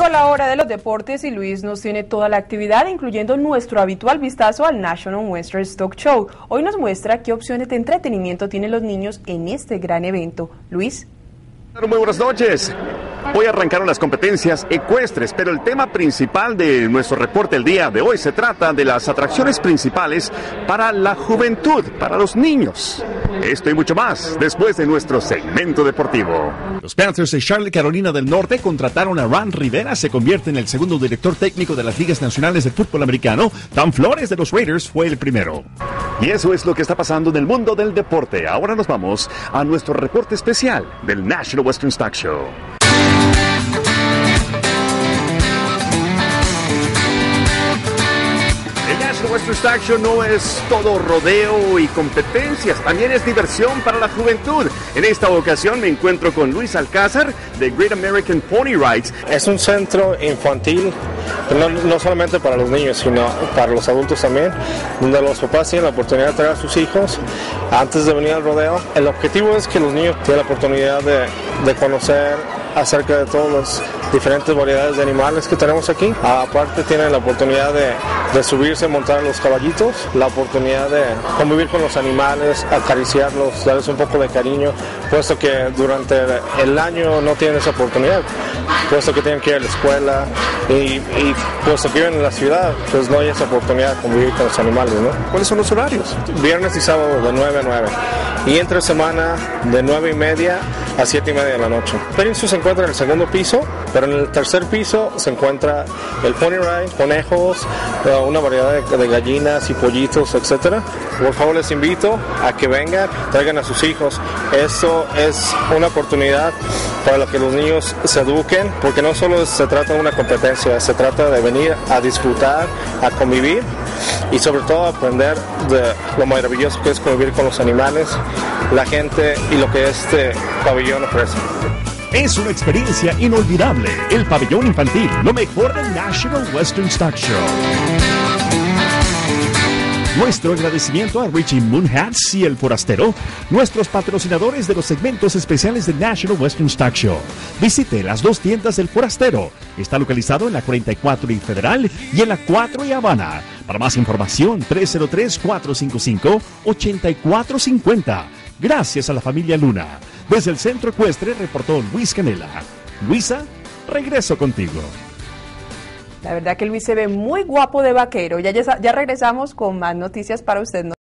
la hora de los deportes y Luis nos tiene toda la actividad, incluyendo nuestro habitual vistazo al National Western Stock Show. Hoy nos muestra qué opciones de entretenimiento tienen los niños en este gran evento. Luis. Muy buenas noches. Hoy arrancaron las competencias ecuestres, pero el tema principal de nuestro reporte el día de hoy se trata de las atracciones principales para la juventud, para los niños. Esto y mucho más después de nuestro segmento deportivo. Los Panthers de Charlotte, Carolina del Norte contrataron a Ron Rivera, se convierte en el segundo director técnico de las ligas nacionales de fútbol americano. Dan Flores de los Raiders fue el primero. Y eso es lo que está pasando en el mundo del deporte. Ahora nos vamos a nuestro reporte especial del National Western Stock Show. El Western Stock Show no es todo rodeo y competencias, también es diversión para la juventud. En esta ocasión me encuentro con Luis Alcázar de Great American Pony Rides. Es un centro infantil, no solamente para los niños, sino para los adultos también, donde los papás tienen la oportunidad de traer a sus hijos antes de venir al rodeo. El objetivo es que los niños tengan la oportunidad de conocer acerca de todas las diferentes variedades de animales que tenemos aquí. Aparte tienen la oportunidad de subirse, montar a los caballitos, la oportunidad de convivir con los animales, acariciarlos, darles un poco de cariño, puesto que durante el año no tienen esa oportunidad, puesto que tienen que ir a la escuela y puesto que viven en la ciudad, pues no hay esa oportunidad de convivir con los animales, ¿no? ¿Cuáles son los horarios? Viernes y sábado de 9 a 9 y entre semana de 9:30 a 7:30 de la noche. Peninsu se encuentra en el segundo piso, pero en el tercer piso se encuentra el Pony Ride, conejos, una variedad de gallinas y pollitos, etcétera. Por favor, les invito a que vengan, traigan a sus hijos. Esto es una oportunidad para que los niños se eduquen, porque no solo se trata de una competencia, se trata de venir a disfrutar, a convivir y sobre todo a aprender de lo maravilloso que es convivir con los animales, la gente y lo que este pabellón ofrece. Es una experiencia inolvidable. El pabellón infantil, lo mejor del National Western Stock Show. Nuestro agradecimiento a Richie Moonhats y El Forastero, nuestros patrocinadores de los segmentos especiales del National Western Stock Show. Visite las dos tiendas del Forastero. Está localizado en la 44 y Federal y en la 4 y Habana. Para más información, 303-455-8450. Gracias a la familia Luna. Desde el Centro Ecuestre reportó Luis Canela. Luisa, regreso contigo. La verdad que Luis se ve muy guapo de vaquero. Ya regresamos con más noticias para usted.